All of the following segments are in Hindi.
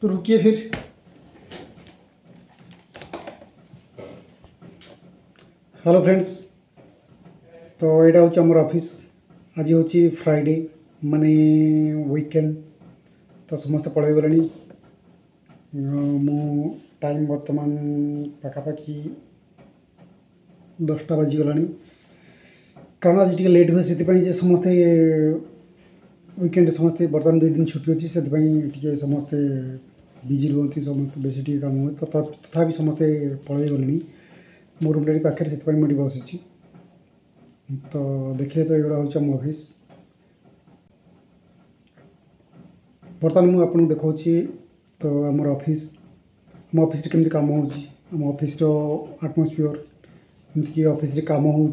तो रुकिए फिर। हेलो फ्रेंड्स, तो यहाँ हूँ आमर ऑफिस। आज हूँ फ्राइडे माने वीकेंड, तो समस्त पलि गले। मु टाइम बर्तमान पाखापाखि 10टा बाजिगला। कारण आज टे लेट हुए से समस्ते वीकेंड समस्ते बर्तमान 2 दिन छुट्टी अच्छी से समस्ते बिजी रुहति, समस्त बेसी टे काम हुए। तथा समस्ते पलि गले मो रूम पाखे से मुझे बसी। तो देखिए, तो यहाँ हूँ आम ऑफिस। बर्तमान मुझे आपको देखा तो आमर ऑफिस आम ऑफिस केमती काम होम ऑफिस आटमोस्फियर एमती ऑफिस काम हो।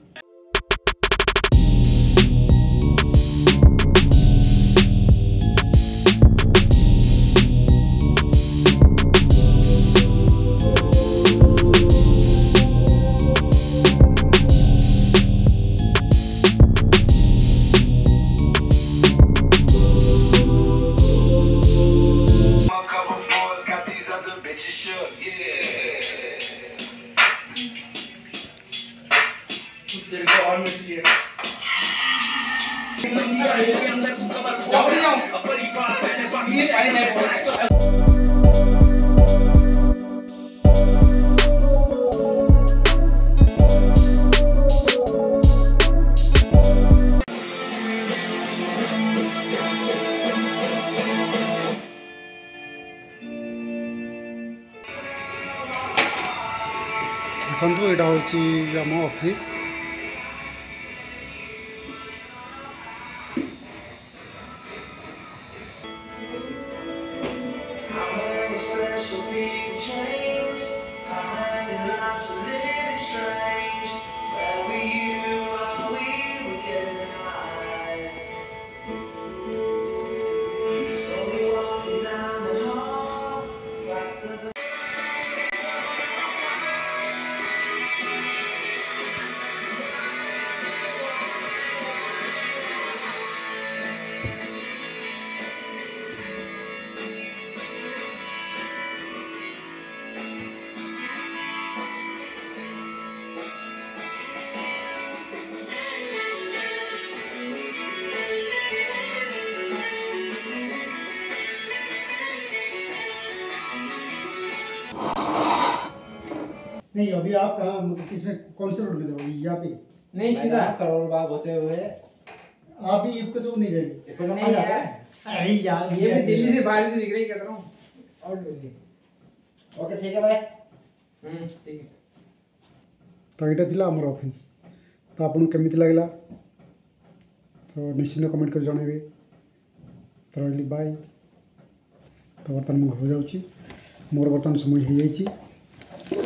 देखो यहाँ हूँ आम ऑफिस। नहीं, अभी आप कहाँ, मतलब किसमें कौन से रोड में जाओगे? यहाँ पे नहीं, सीधा करोड़ बाग होते हुए आप ही इफ्को चौक नहीं जाएगी। नहीं यार, अरे यार, ये मैं दिल्ली से बाहर से निकल ही कर रहा हूँ। और दिल्ली। ओके, ठीक है भाई। ठीक है। तो यहाँ थी आमर ऑफिस। तो आपको केमिति लगला तो निश्चिंत कमेंट कर जनइबे। तो रही बाय। तो बर्तमान मुझे घर जाऊँगी, मोर बर्तमान समय हो जाइए।